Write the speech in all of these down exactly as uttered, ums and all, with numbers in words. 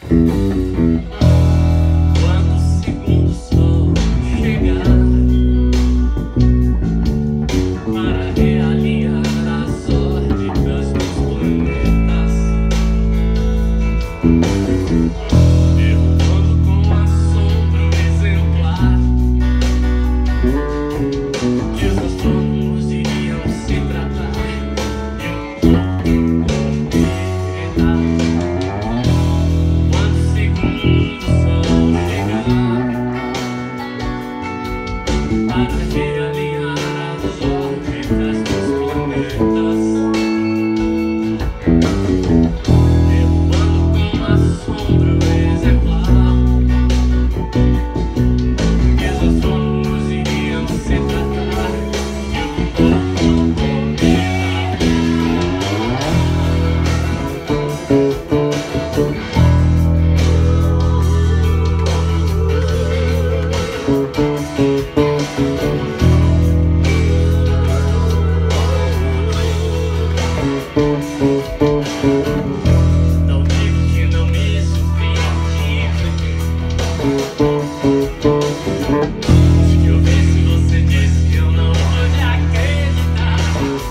Quando o segundo sol chegar para realinhar as órbitas dos planetas, derrubando com assombro exemplar que os astrônomos iriam se tratar de um planeta. Quando o segundo sol chegar para realinhar as órbitas dos planetas, derrubando com assombro exemplar que os astrônomos iriam se tratar de um planeta. Não digo que não me surpreendi, se eu visse você disse eu não pude acreditar,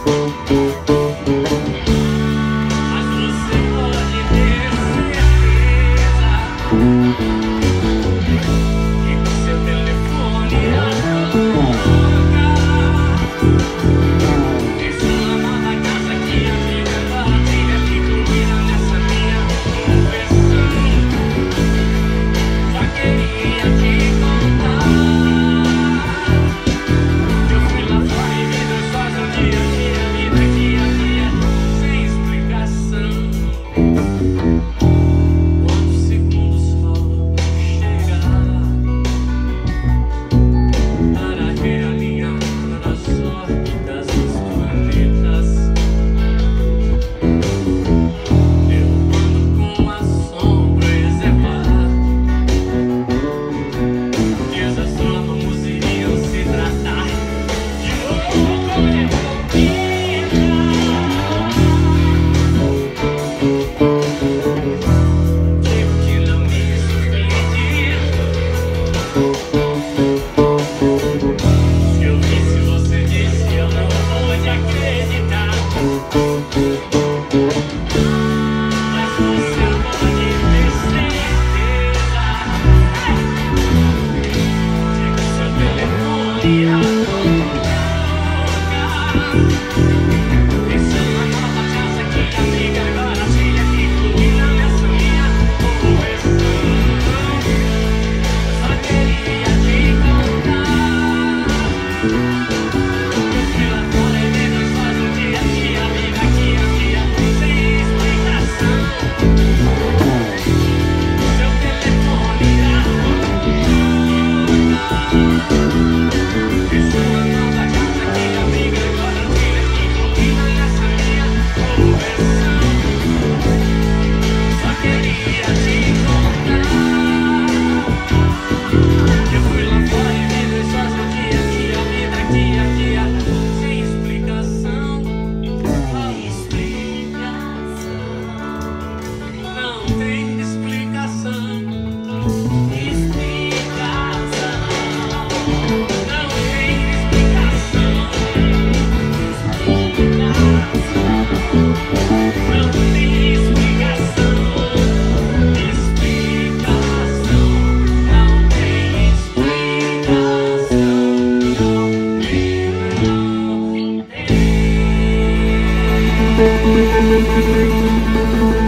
mas você pode ter certeza que com seu telefone na boca, em sua nova casa que a vida agora trilha que culmina nessa minha conversão, só queria te contar. Eu fui lá fora e vi dois sóis um dia a dia, vida dia a dia, sem explicação. Quando o segundo sol chegar para realinhar as órbitas dos planetas, derrubando com assombro exemplar que os astrônomos iriam se tratar de um planeta. Digo que não me surpreendi, se eu visse você disse eu não pude acreditar, mas você pode ter certeza de que seu telefone na boca, em sua nova casa que amiga agora trilha que culmina nessa minha conversão, só queria te contar. Eu fui lá fora e vi dois sóis um dia a dia, vida dia a dia, sem explicação. Seu telefone na boca, em sua nova casa que amiga agora trilha que culmina nessa minha conversão, só queria te contar. Eu fui lá fora e vi dois sóis um dia a dia, vida dia a dia, sem explicação. Não tem explicação. Explicação. Não tem explicação. Não tem explicação. Explicação. Não tem explicação. Não tem, não tem.